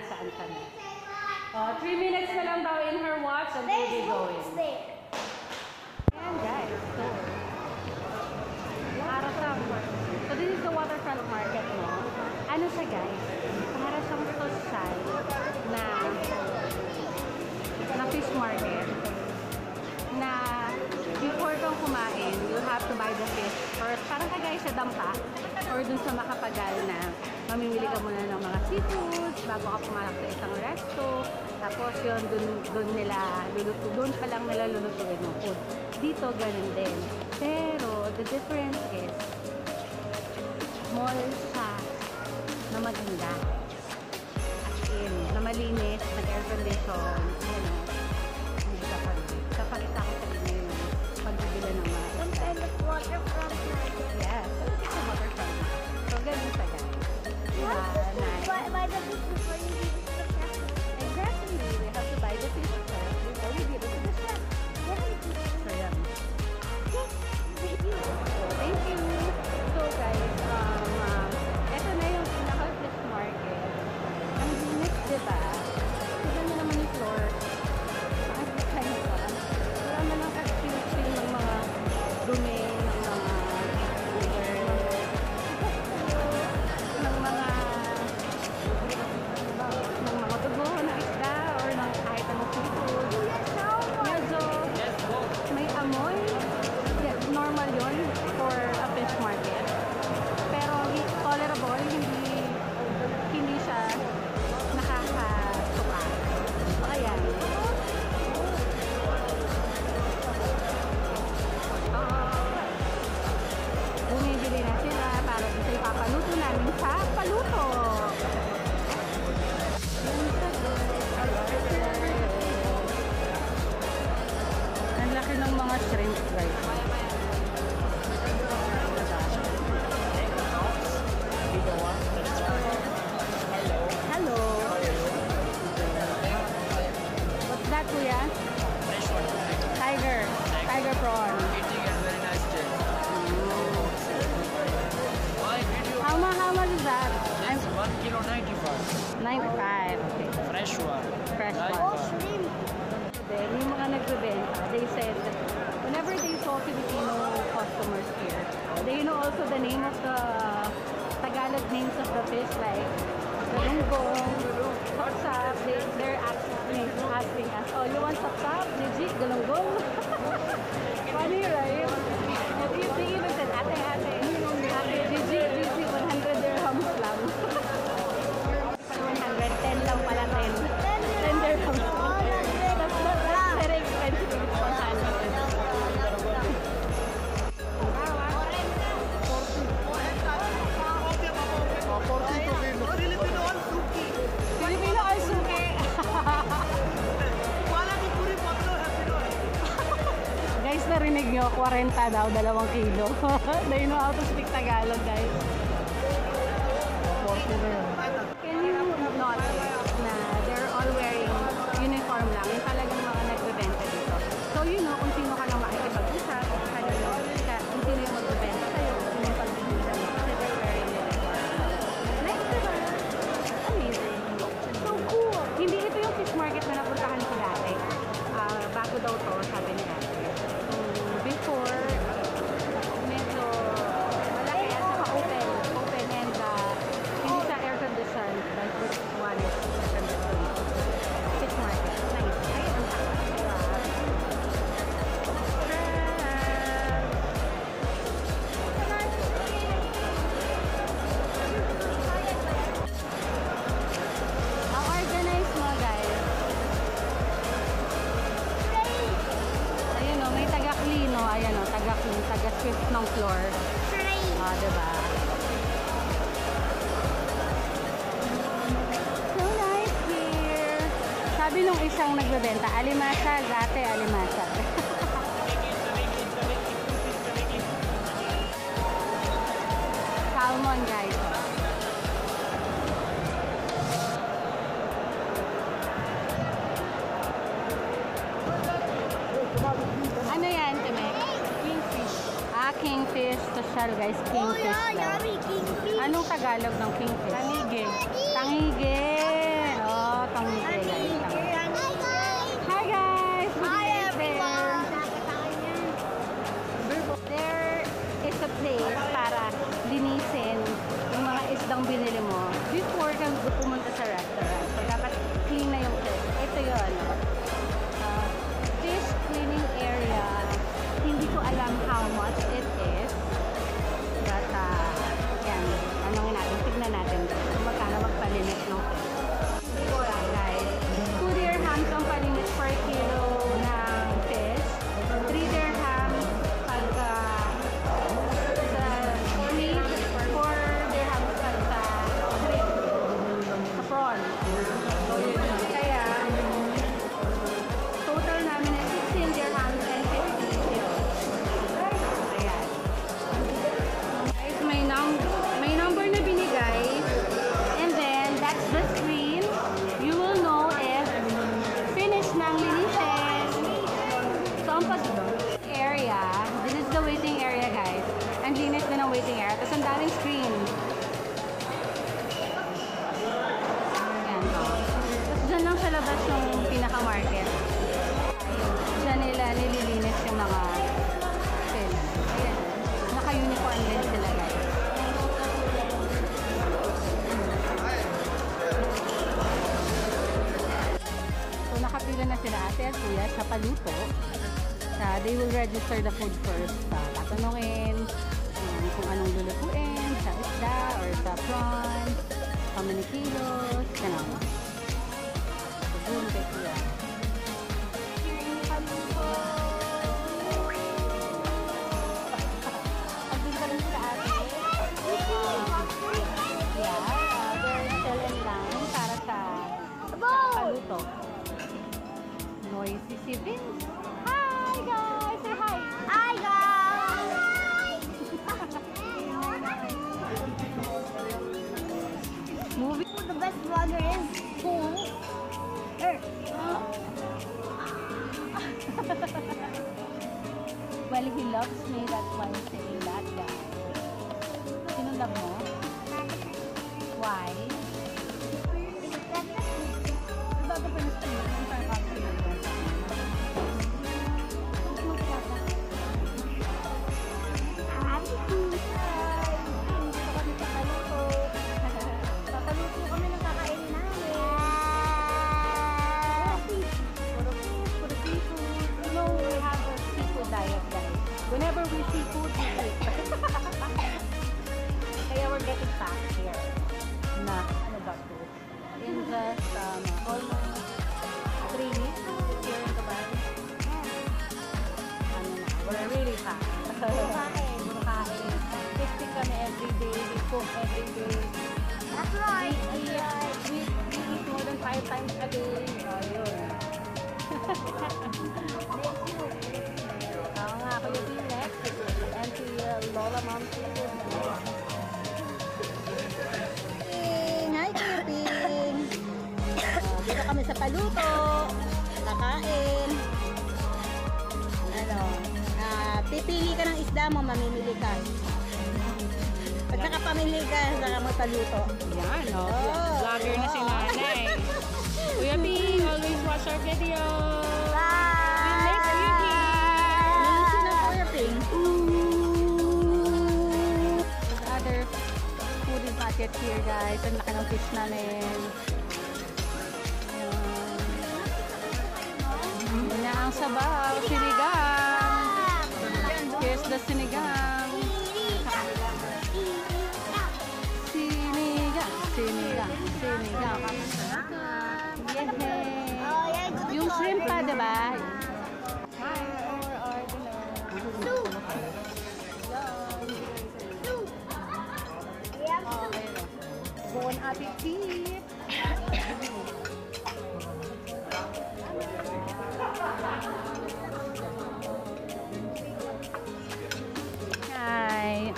nasaan kami. 3 minutes na lang daw in her watch and we'll be going. Ayan guys, so this is the Waterfront Market, no? Ano siya guys? Para siyang social na fish market na before kang kumain, you have to buy the fish first. Parang kagaya sa dampa or dun sa Makapagal na mamimili ka muna ng mga seafoods bago ka pumalak sa isang resto. Tapos yun, dun pa lang nila lulutuin ng food. Dito, ganun din. Pero, the difference is, mall siya na maganda. As in, na malinis, nag-air condition, ano, hindi ka pa rin. Kapakita ko sa inyo yung pagbibila ng mga Waterfront Market. yes, it's a waterfront. So, ganun siya guys. Nice. Buy the fish before you leave it to the chef. Exactly. We have to buy the fish first before we give it to the chef. So, yan. Thank you. So, guys, ito na yung pinaka-fish market. Ang linis, diba? Tignan nyo naman yung floor. Ang kind pa. Wala na lang activity ng mga dumi, ng mga tubo na isda or ng kahit anong seafood. Medyo may amoy. Yeah, normal yun for a fish market. Pero tolerable, hindi siya nakakasuka. So, ayan. Bumibili na sila para sa ipapaluto namin sa paluto. Ang laki ng mga shrimp, guys. Hello. What's that, kuya? Fresh one. Tiger prawn. Eating and very nice taste. How much is that? It's 1 kilo 95. 95. Okay. Fresh one. Fresh Like one. one. Then, yung mga nagbebenta, they said whenever they saw Filipino customers here, they know also the name of the Tagalog names of the fish, like galunggong, sapsap. They're asking us, oh, you want sapsap? Legit, galunggong? Funny, right? They even said, ate, legit, 100 dirhams lang. 110 lang pala, 10 dirhams. That's very expensive if it's 100. Filipino ay suki. Guys, narinig nyo, 40 daw, 2 kilo. They know how to speak Tagalog, guys. 40 na yun. Can you notice na they're all wearing uniform lang? Yung talagang mga nagbebenta dito. So, you know kung sino ka lang makikipag-usap, kung sino yung magbebenta sa'yo, kung sino yung pagbibenta mo. Kasi they're wearing uniform. Nice, diba? Amazing. So cool. Hindi ito yung fish market na napuntahan ko dati. Bago daw to, sabi ni ate. Before, medyo malaki at saka open and hindi siya air conditioned, but this one is air conditioned. Fish market. Nice. Ay, ang takas. How organized mo, guys? Ayun o, may taga-clean o. Ayan o, taga-clean, taga-swift ng floor. Diba? So nice here. Sabi nung isang nagbebenta, alimasag, ate, alimasag. Salmon, guys. Ano yan, Timek? Kingfish. Kingfish. Social, guys. Kingfish. Oh, yeah, yummy kingfish. Anong Tagalog ng kingfish? Tanige. Tangige. Oh, So, yun yun. Kaya, total namin is 16 dirhams and 50 euros. Ayan. Guys, may number na binigay. And then, that's the screen. You will know if finished ng linisin. So, ang area, this is the waiting area, guys. Ang linis din ang waiting area. Tapos, ang daming screen. Ayan, o. Tapos, dyan lang sa labas yung pinaka-market. Dyan nila nililinis yung mga film. Ayan. Naka-uniform din sila, guys. So, nakapila na sila ate at kuya sa paluto. They will register the food first. Tatanungin kung anong lulutuin, sa isda or sa prawn, how many kilos, ganun. So, doon kay kuya. Pag-din ka rin sa ate. Yeah, they're still in line para sa paluto. Noisy si Vince. Hi guys! Say hi! Hi guys! Movie. The best vlogger is cool. Well, he loves me. That's why I'm saying that, guys. Sino love mo? Why? Bago pa yung stream, yung parang Tataluto kami ng kakainin namin. for the seafood. You know, we have a seafood diet, guys. Whenever we see food, we eat. Kaya we're getting fat here. Na, ano ba to? In just almost 3 weeks here in Dubai. Ano na, we're really fat. Puro kain. Puro kain. Tasting kami everyday. We cook everyday. That's right. We eat more than 5 times a day. Ayun. Oo nga, Kuya B next. And si Lola Mom Seafood. Hi, Kuya Ping. Dito kami sa paluto. Kakain. Ano, pipili ka ng isda mo, mamimili ka. Pag nakapamili ka, saka magpaluto. Yan, no? Oh, Vlogger na si nanay. Kuya B, always watch our video. We miss you, B. Minsan ng Kuya Ping. There's other food market here, guys. Ang laki ng fish namin. Yan na ang sabaw. Sinigang. Here's the sinigang. Sinigang. Yung shrimp pa, diba? Hi, our dinner. Soup. Okay. Bon appetit! Hi!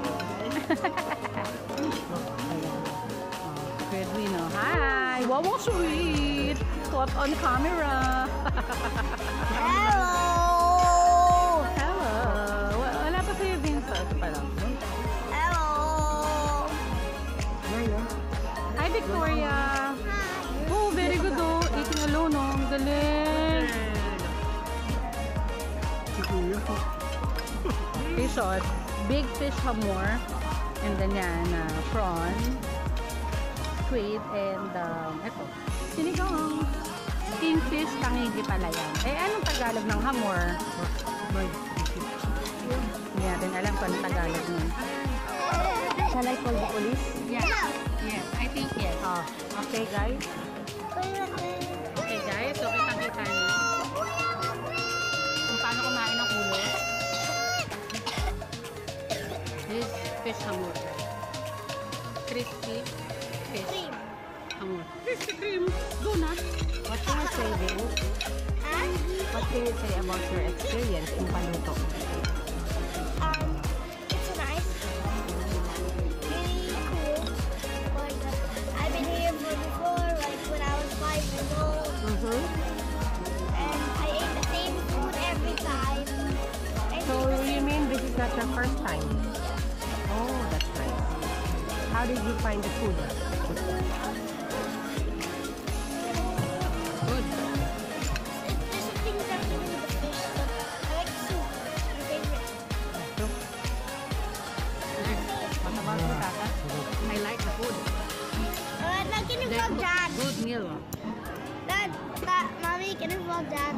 Good we know. Hi! Wow, sweet! Caught on camera! Hello! Hello! Wala pa sa'yo, Vince. Ito pa lang. Hello! Hi, Victoria! Oh, very good oh. Eating alone oh. Ang galing! Fish on. Big fish hamor. And then yan, prawn. Squid. And ito. Sinigang. Kingfish, tangigi pala yan. Eh, anong Tagalog ng hamor? Hindi natin alam kung anong Tagalog nun. Shall I call the police? Yes. Yes, I think yes. Oh, okay guys. Okay guys, so kitang-kita niyo kung paano kumain ng ulo. This fish hamur. Crispy fish hamur. cream. Go na. What can you say, Vince? Huh? What can you say about your experience in paluto? It's nice. Really cool. But I've been here before, like when I was 5 years old. Mm-hmm. And I ate the same food every time. I So think the you same- mean this is not your first time? Oh, that's nice. How did you find the food? Good. There's a thing that we do with the fish, but I like soup. My favorite. What about you, Tata? I like the food. Dad, can you vlog Dad? Good meal. Dad, Mommy, can you vlog Dad?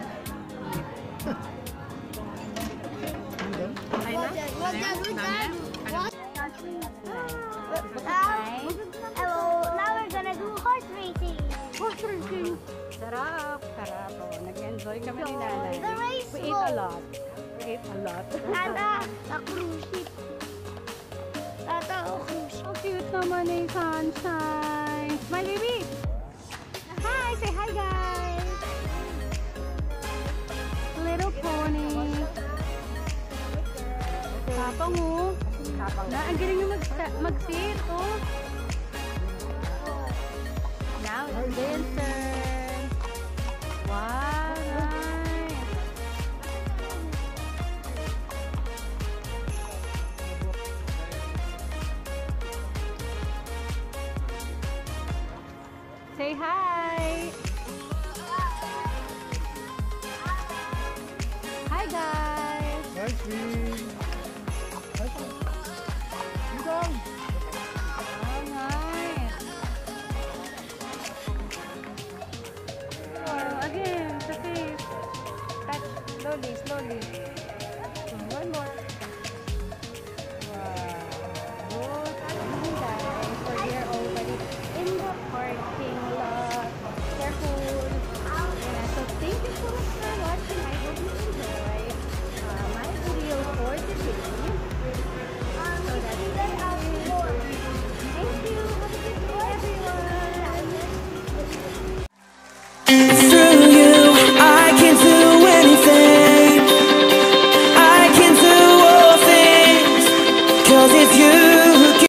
Vlog Dad, vlog Dad, vlog Dad. What? Hello, now we're gonna do horse racing. Horse racing. Sarap. Sarap. Oh, nag-enjoy kami ni nanay. The race We ate a lot. We ate a lot. Tata, a cruise ship. Tata, a cruise ship. So cute naman ni Sunshine. Smile, baby. Hi, say hi, guys. Little pony. Kapang mo. Na, ang galing yung mag-sit, oh. Now it's winter. Wow, nice. Say hi. Hi, guys. Hi, sweet.